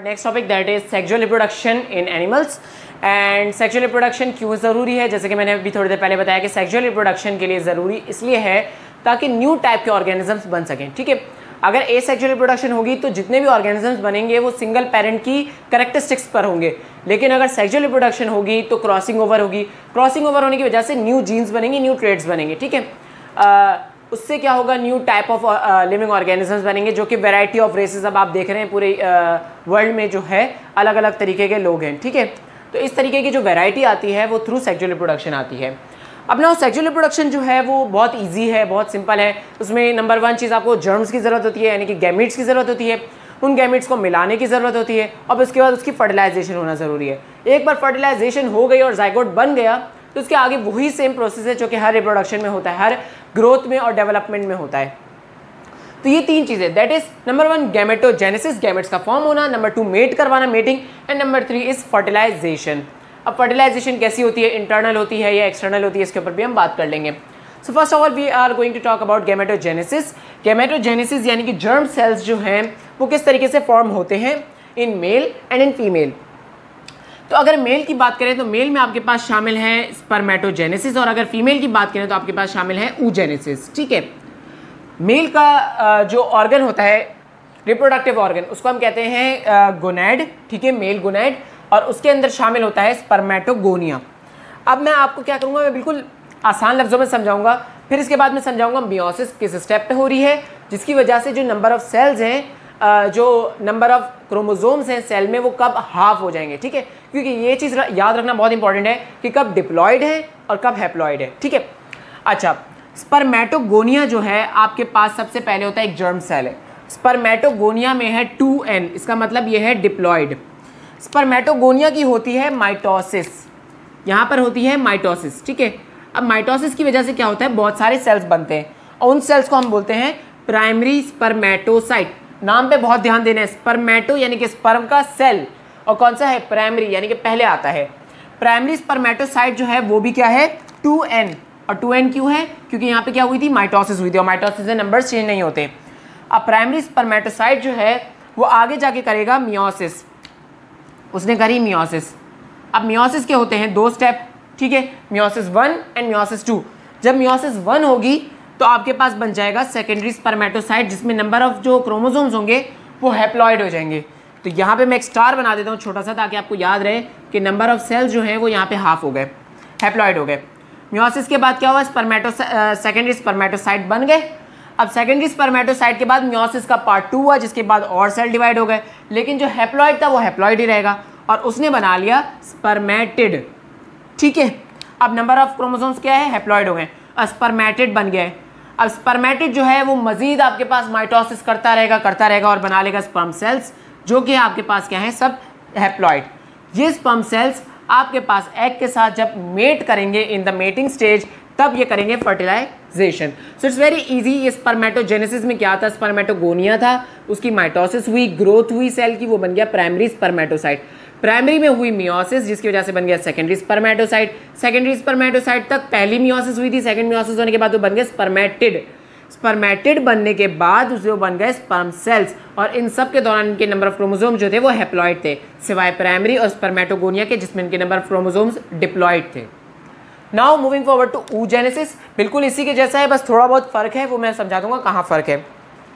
Next topic that is sexual reproduction in animals. And sexual reproduction क्यों ज़रूरी है, जैसे कि मैंने अभी थोड़ी देर पहले बताया कि सेक्सुअल रिप्रोडक्शन के लिए ज़रूरी इसलिए है ताकि न्यू टाइप के ऑर्गेनिजम्स बन सकें। ठीक है, अगर एसेक्सुअल रिप्रोडक्शन होगी तो जितने भी ऑर्गेनिजम्स बनेंगे वो सिंगल पेरेंट की कैरेक्टरिस्टिक्स पर होंगे, लेकिन अगर सेक्सुअल रिप्रोडक्शन होगी तो क्रॉसिंग ओवर होगी। क्रॉसिंग ओवर होने की वजह से न्यू जीन्स बनेंगे, न्यू ट्रेड्स बनेंगे। ठीक है, उससे क्या होगा, new type of living organisms बनेंगे, जो कि वैरायटी ऑफ रेसेस अब आप देख रहे हैं पूरे वर्ल्ड में जो है अलग अलग तरीके के लोग हैं। ठीक है, तो इस तरीके की जो वैरायटी आती है वो थ्रू सेक्सुअल रिप्रोडक्शन आती है। अब ना सेक्सुअल रिप्रोडक्शन जो है वो बहुत इजी है, बहुत सिंपल है। उसमें नंबर 1 चीज़ आपको जर्म्स की ज़रूरत होती है, यानी कि गैमीट्स की ज़रूरत होती है। उन गैमीट्स को मिलाने की ज़रूरत होती है और उसके बाद उसकी फर्टिलाइजेशन होना ज़रूरी है। एक बार फर्टिलाइजेशन हो गई और जाइगोट बन गया तो उसके आगे वही सेम प्रोसेस है जो कि हर रिप्रोडक्शन में होता है, हर ग्रोथ में और डेवलपमेंट में होता है। तो ये 3 चीज़ें, that is number 1 gametogenesis, gametes का फॉर्म होना, नंबर 2 मेट करवाना, mating, and number 3 is fertilization. अब फर्टिलाइजेशन कैसी होती है, इंटरनल होती है या एक्सटर्नल होती है, इसके ऊपर भी हम बात कर लेंगे। So first of all we are going to talk about gametogenesis. Gametogenesis यानी कि जर्म सेल्स जो हैं वो किस तरीके से फॉर्म होते हैं in male and in female. तो अगर मेल की बात करें तो मेल में आपके पास शामिल है स्पर्मेटोजेनेसिस, और अगर फीमेल की बात करें तो आपके पास शामिल है oogenesis। ठीक है, मेल का जो ऑर्गन होता है रिप्रोडक्टिव ऑर्गन, उसको हम कहते हैं गोनैड। ठीक है, मेल गोनैड, और उसके अंदर शामिल होता है स्पर्मेटोगोनिया। अब मैं आपको क्या करूँगा, मैं बिल्कुल आसान लफ्ज़ों में समझाऊंगा, फिर इसके बाद मैं समझाऊंगा मियोसिस किस स्टेप पे हो रही है, जिसकी वजह से जो नंबर ऑफ सेल्स हैं, जो नंबर ऑफ क्रोमोसोम्स हैं सेल में, वो कब हाफ हो जाएंगे। ठीक है, क्योंकि ये चीज़ याद रखना बहुत इंपॉर्टेंट है कि कब डिप्लॉयड है और कब हैप्लॉयड है। ठीक है, अच्छा, स्पर्मेटोगोनिया जो है आपके पास सबसे पहले होता है एक जर्म सेल है। स्पर्मेटोगोनिया में है 2n, इसका मतलब ये है डिप्लॉयड। स्पर्मेटोगोनिया की होती है माइटोसिस, यहाँ पर होती है माइटोसिस। ठीक है, अब माइटोसिस की वजह से क्या होता है, बहुत सारे सेल्स बनते हैं और उन सेल्स को हम बोलते हैं प्राइमरी स्पर्मेटोसाइट। नाम पे बहुत ध्यान देना है, स्पर्मेटो यानी कि स्पर्म का सेल, और कौन सा है, प्राइमरी यानी कि पहले आता है। प्राइमरी स्पर्मेटोसाइट जो है वो भी क्या है, 2n, और 2n क्यों है, क्योंकि यहाँ पे क्या हुई थी, माइटोसिस हुई थी, और माइटोसिस से नंबर्स चेंज नहीं होते। अब प्राइमरी स्पर्मेटोसाइट जो है वो आगे जाके करेगा मियोसिस, उसने करी मियोसिस। अब मियोसिस के होते हैं 2 स्टेप। ठीक है, मियोसिस 1 एंड मियोसिस 2। जब मियोसिस 1 होगी तो आपके पास बन जाएगा सेकेंडरी स्पर्मेटोसाइट, जिसमें नंबर ऑफ जो क्रोमोसोम्स होंगे वो हैप्लॉइड हो जाएंगे। तो यहाँ पे मैं एक स्टार बना देता हूँ छोटा सा, ताकि आपको याद रहे कि नंबर ऑफ सेल्स जो हैं वो यहाँ पे हाफ हो गए, हैप्लॉइड हो गए। मियोसिस के बाद क्या हुआ, सेकेंडरी स्पर्मेटोसाइट बन गए। अब सेकेंडरी स्पर्मेटोसाइट के बाद मियोसिस का पार्ट 2 हुआ, जिसके बाद और सेल डिवाइड हो गए, लेकिन जो हैप्लॉइड था वो हैप्लॉइड ही रहेगा, और उसने बना लिया स्पर्मेटिड। ठीक है, अब नंबर ऑफ क्रोमोसोम्स क्या है, हैप्लॉइड हो गए, स्पर्मेटिड बन गया है। अब स्पर्मेटिड जो है वो मजीद आपके पास माइटोसिस करता रहेगा और बना लेगा स्पर्म सेल्स, जो कि आपके पास क्या है, सब हैप्लॉइड। ये स्पर्म सेल्स आपके पास एग के साथ जब मेट करेंगे इन द मेटिंग स्टेज, तब ये करेंगे fertilization. So it's very easy. ये स्पर्मेटोजेनेसिस में क्या था, स्पर्मेटोगोनिया था, उसकी माइटोसिस हुई, ग्रोथ हुई सेल की, वो बन गया प्राइमरी स्पर्मेटोसाइट। प्राइमरी में हुई मियोसिस, जिसकी वजह से बन गया सेकेंडरी स्पर्मेटोसाइट। सेकेंडरी स्पर्मेटोसाइट तक पहली मियोसिस हुई थी, सेकेंड मियोसिस होने के बाद वो बन गए स्पर्मेटिड। स्पर्मेटिड बनने के बाद उसमें बन गए स्पर्म सेल्स, और इन सब के दौरान इनके नंबर ऑफ क्रोमोसोम जो थे वो हैप्लॉइड थे, सिवाय प्राइमरी और स्पर्मेटोगोनिया के, जिसमें इनके नंबर ऑफ क्रोमोसोम्स डिप्लॉइड थे। Now moving forward to oogenesis, बिल्कुल इसी के जैसा है, बस थोड़ा बहुत फ़र्क है, वो मैं समझा दूंगा कहाँ फ़र्क है।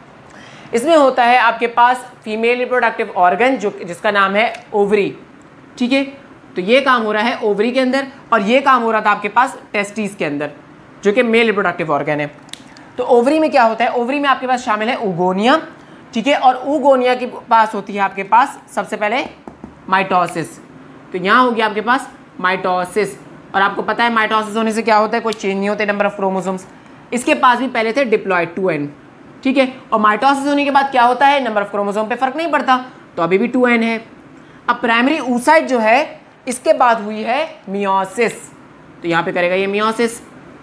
इसमें होता है आपके पास फीमेल रिप्रोडक्टिव ऑर्गन, जो जिसका नाम है ओवरी। ठीक है, तो ये काम हो रहा है ओवरी के अंदर, और ये काम हो रहा था आपके पास टेस्टिस के अंदर, जो कि मेल रिप्रोडक्टिव ऑर्गन है। तो ओवरी में क्या होता है, ओवरी में आपके पास शामिल है oogonia। ठीक है, और oogonia के पास होती है आपके पास सबसे पहले माइटोसिस। तो यहाँ होगी आपके पास माइटोसिस, और आपको पता है माइटोसिस होने से क्या होता है, कोई चेंज नहीं होते नंबर ऑफ क्रोमोसोम्स। इसके पास भी पहले थे डिप्लॉयड 2n। ठीक है, और माइटोसिस होने के बाद क्या होता है, नंबर ऑफ क्रोमोसोम पे फर्क नहीं पड़ता, तो अभी भी 2n है। अब प्राइमरी oocyte जो है, इसके बाद हुई है मियोसिस, तो यहाँ पे करेगा ये मियोसिस।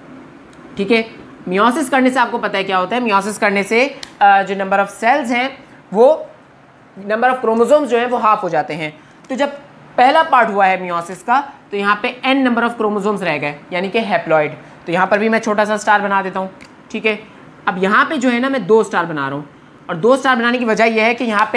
ठीक है, मियोसिस करने से आपको पता है क्या होता है, मियोसिस करने से जो नंबर ऑफ सेल्स हैं वो, नंबर ऑफ क्रोमोसोम्स जो हैं वो हाफ हो जाते हैं। तो जब पहला पार्ट हुआ है मियोसिस का, तो यहाँ पे n नंबर ऑफ क्रोमोसोम्स रह गए, यानी कि हैप्लॉइड। तो यहाँ पर भी मैं छोटा सा स्टार बना देता हूँ। ठीक है, अब यहाँ पे जो है ना, मैं 2 स्टार बना रहा हूँ, और 2 स्टार बनाने की वजह यह है कि यहाँ पे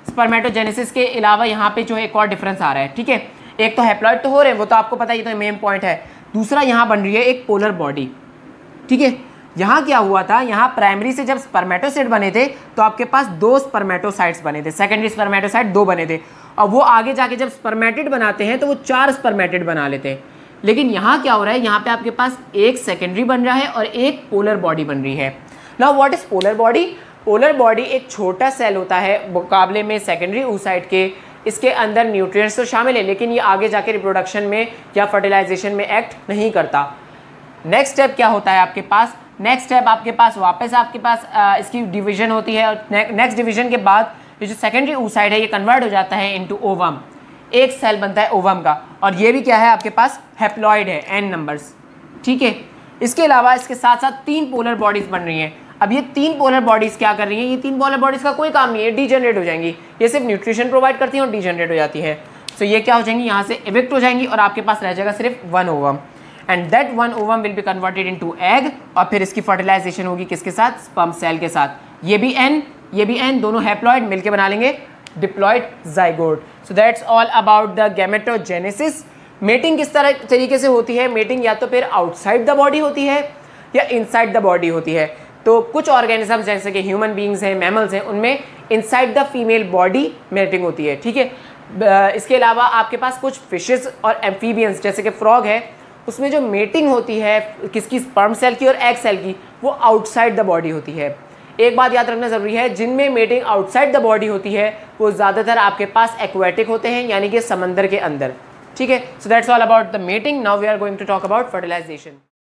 स्पर्मेटोजेनेसिस के अलावा यहाँ पे जो है एक और डिफरेंस आ रहा है, ठीक है। एक तो हैप्लॉइड तो हो रहे हैं, वो तो आपको पता है, ये तो मेन पॉइंट है। दूसरा यहाँ बन रही है एक पोलर बॉडी, ठीक है। यहाँ क्या हुआ था, यहाँ प्राइमरी से जब स्पर्मेटोसाइट बने थे तो आपके पास 2 स्पर्मेटोसाइट्स बने थे, सेकेंडरी स्पर्मेटोसाइट 2 बने थे, और वो आगे जाके जब स्पर्मेटिड बनाते हैं तो वो 4 स्पर्मेटिड बना लेते हैं। लेकिन यहाँ क्या हो रहा है, यहाँ पे आपके पास एक सेकेंडरी बन रहा है और एक पोलर बॉडी बन रही है। Now what is polar body? Polar body एक छोटा सेल होता है मुकाबले में सेकेंडरी oocyte के। इसके अंदर न्यूट्रिएंट्स तो शामिल है, लेकिन ये आगे जाके रिप्रोडक्शन में या फर्टिलाइजेशन में एक्ट नहीं करता। नेक्स्ट स्टेप क्या होता है आपके पास? नेक्स्ट स्टेप आपके पास वापस आपके पास इसकी डिवीजन होती है, और नेक्स्ट डिवीजन के बाद ये जो सेकेंडरी oocyte है ये कन्वर्ट हो जाता है इनटू ओवम। एक सेल बनता है ओवम का, और ये भी क्या है आपके पास, हैप्लॉइड है, n नंबर्स, ठीक है। इसके अलावा इसके साथ साथ 3 पोलर बॉडीज बन रही हैं। अब ये 3 पोलर बॉडीज क्या कर रही हैं? ये 3 पोलर बॉडीज का कोई काम नहीं है, डीजनरेट हो जाएंगी। ये सिर्फ न्यूट्रिशन प्रोवाइड करती हैं और डीजनरेट हो जाती है। सो ये क्या हो जाएंगी, यहाँ से इविक्ट हो जाएंगी, और आपके पास रह जाएगा सिर्फ 1 ovum, and that 1 ovum will be converted into egg, और फिर इसकी फर्टिलाइजेशन होगी किसके साथ? स्पर्म सेल के साथ। ये भी n, ये भी n, दोनों हैप्लॉइड मिलके बना लेंगे diploid zygote. So that's all about the gametogenesis. Mating किस तरह तरीके से होती है? मेटिंग या तो फिर आउटसाइड द बॉडी होती है या इनसाइड द बॉडी होती है। तो कुछ ऑर्गेनिजम्स जैसे कि ह्यूमन बींग्स हैं, मैमल्स हैं, उनमें inside the female body mating होती है, ठीक है। इसके अलावा आपके पास कुछ फिशेस और एम्फीबियंस जैसे कि फ्रॉग है, उसमें जो मेटिंग होती है किसकी? स्पर्म सेल की और एग सेल की, वो आउटसाइड द बॉडी होती है। एक बात याद रखना ज़रूरी है, जिनमें मेटिंग आउटसाइड द बॉडी होती है वो ज़्यादातर आपके पास एक्वेटिक होते हैं, यानी कि समंदर के अंदर, ठीक है। So that's all about the mating. Now we are going to talk about fertilization.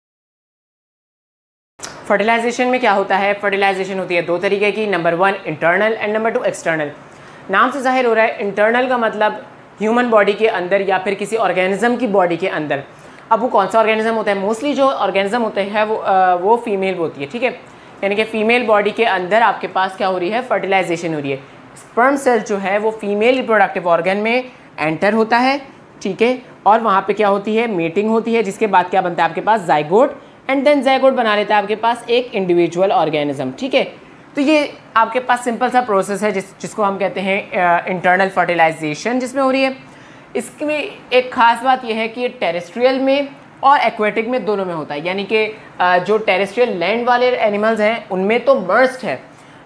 Fertilization में क्या होता है? फर्टिलाइजेशन होती है 2 तरीके की, number 1 internal and number 2 external. नाम से जाहिर हो रहा है, इंटरनल का मतलब ह्यूमन बॉडी के अंदर या फिर किसी ऑर्गेनिज्म की बॉडी के अंदर। अब वो कौन सा ऑर्गेनिज्म होता है? मोस्टली जो ऑर्गेनिज्म होते हैं वो फीमेल होती है, ठीक है। यानी कि फीमेल बॉडी के अंदर आपके पास क्या हो रही है? फर्टिलाइजेशन हो रही है। स्पर्म सेल जो है वो फीमेल रिप्रोडक्टिव ऑर्गन में एंटर होता है, ठीक है, और वहाँ पे क्या होती है? मीटिंग होती है, जिसके बाद क्या बनता है आपके पास? जाइगोट, एंड देन जाइगोट बना लेता है आपके पास एक इंडिविजुअल ऑर्गेनिज्म, ठीक है। तो ये आपके पास सिंपल सा प्रोसेस है जिसको हम कहते हैं इंटरनल फर्टिलाइजेशन जिसमें हो रही है। इसमें एक ख़ास बात यह है कि ये टेरेस्ट्रियल में और एक्वेटिक में दोनों में होता है, यानी कि जो टेरेस्ट्रियल लैंड वाले एनिमल्स हैं उनमें तो मस्ट है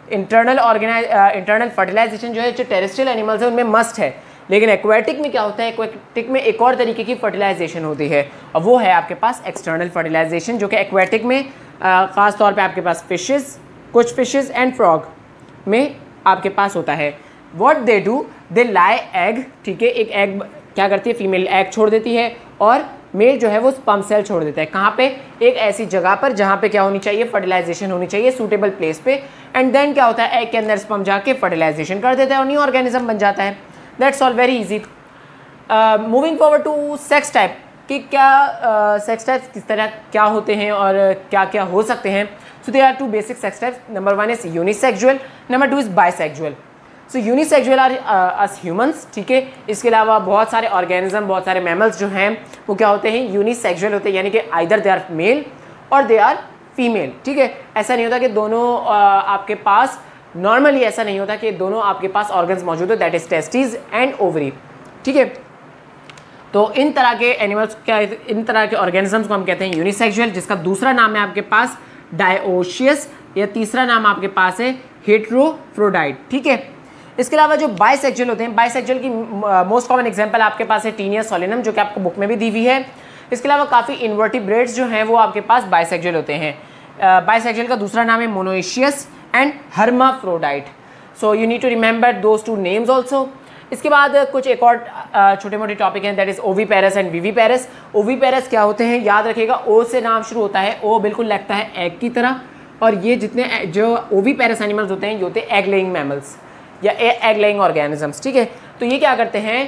इंटरनल फर्टिलाइजेशन, जो है जो टेरेस्ट्रियल एनिमल्स हैं उनमें मस्ट है। लेकिन एक्वेटिक में क्या होता है? एक्वेटिक में एक और तरीके की फर्टिलाइजेशन होती है, और वो है आपके पास एक्सटर्नल फर्टिलाइजेशन, जो कि एक्वेटिक में ख़ास तौर पे आपके पास कुछ फिशेस एंड फ्रॉग में आपके पास होता है। What they do, they lay egg, ठीक है। एक एग क्या करती है? फीमेल एग छोड़ देती है, और मेल जो है वो स्पर्म सेल छोड़ देता है। कहाँ पे? एक ऐसी जगह पर जहाँ पे क्या होनी चाहिए? फर्टिलाइजेशन होनी चाहिए, सूटेबल प्लेस पे। एंड देन क्या होता है? एग के अंदर स्पर्म जाके फर्टिलाइजेशन कर देता है और न्यू ऑर्गेनिज्म बन जाता है। That's all very easy. Moving forward to sex type, कि क्या सेक्स टाइप्स किस तरह क्या होते हैं और क्या क्या हो सकते हैं। So there are 2 basic sex types. Number 1 is unisexual, number 2 is bisexual. So unisexual are us humans, ठीक है। इसके अलावा बहुत सारे ऑर्गेनिज्म, बहुत सारे मैमल्स जो हैं वो क्या होते हैं? यूनिसेक्सुअल होते हैं, यानी कि आइदर दे आर मेल और दे आर फीमेल, ठीक है। ऐसा नहीं होता कि दोनों आपके पास, नॉर्मली ऐसा नहीं होता कि दोनों आपके पास ऑर्गन्स मौजूद हो, that is testis and ovary, ठीक है। तो इन तरह के एनिमल्स क्या, इन तरह के ऑर्गेनिजम्स को हम कहते हैं यूनिसेक्सुअल, जिसका दूसरा नाम है आपके पास डायोशियस, या तीसरा नाम आपके पास है हेट्रोफ्रोडाइट, ठीक है। इसके अलावा जो बाइसेक्सुअल होते हैं, बाइसेक्सुअल की मोस्ट कॉमन एग्जांपल आपके पास है टीनिया सोलिनम, जो कि आपको बुक में भी दी हुई है। इसके अलावा काफ़ी इन्वर्टिब्रेट्स जो हैं वो आपके पास बाइसेक्सुअल होते हैं। बाइसेक्सुअल का दूसरा नाम है monoecious and hermaphrodite. So you need to remember those 2 names also. इसके बाद कुछ एक और छोटे मोटे टॉपिक हैं, that is oviparous and viviparous. Oviparous क्या होते हैं? याद रखिएगा, ओ से नाम शुरू होता है, ओ बिल्कुल लगता है एग की तरह, और ये जितने जो ओवीपेरस एनिमल्स होते हैं ये होते हैं एग लेइंग मैमल्स या एग लेइंग ऑर्गेनिजम्स, ठीक है। तो ये क्या करते हैं?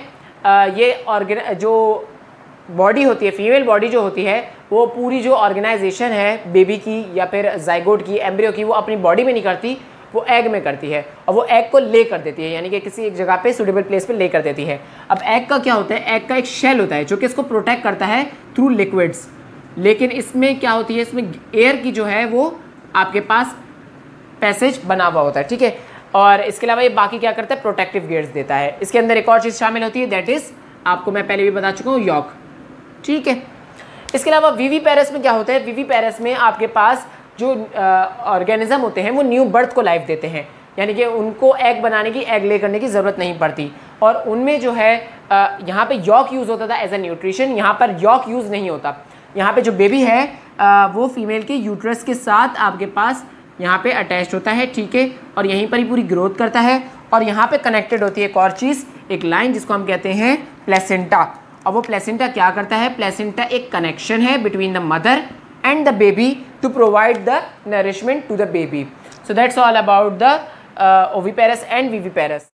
ये जो बॉडी होती है, फीमेल बॉडी जो होती है, वो पूरी जो ऑर्गेनाइजेशन है बेबी की या फिर जाइगोट की, एम्ब्रियो की, वो अपनी बॉडी में नहीं करती, वो एग में करती है, और वो एग को ले कर देती है, यानी कि किसी एक जगह पे सूटेबल प्लेस पे ले कर देती है। अब एग का क्या होता है? एग का एक शेल होता है जो कि इसको प्रोटेक्ट करता है थ्रू लिक्विड्स, लेकिन इसमें क्या होती है? इसमें एयर की जो है वो आपके पास पैसेज बना हुआ होता है, ठीक है। और इसके अलावा ये बाकी क्या करता है, प्रोटेक्टिव गेयर्स देता है। इसके अंदर एक और चीज़ शामिल होती है, दैट इज़ आपको मैं पहले भी बता चुका हूँ, यॉक। ठीक है, इसके अलावा विविपेरस में क्या होता है, विविपेरस में आपके पास जो ऑर्गेनिज्म होते हैं वो न्यू बर्थ को लाइफ देते हैं, यानी कि उनको एग बनाने की, एग ले करने की ज़रूरत नहीं पड़ती। और उनमें जो है यहाँ पे यॉक यूज़ होता था एज ए न्यूट्रिशन, यहाँ पर यॉक यूज़ नहीं होता। यहाँ पे जो बेबी है वो फीमेल के यूट्रस के साथ आपके पास यहाँ पे अटैच्ड होता है, ठीक है, और यहीं पर ही पूरी ग्रोथ करता है। और यहाँ पे कनेक्टेड होती है एक और चीज़, एक लाइन जिसको हम कहते हैं प्लेसेंटा। और वो प्लेसेंटा क्या करता है, प्लेसेंटा एक कनेक्शन है between the mother and the baby to provide the nourishment to the baby. So that's all about the oviparous and viviparous.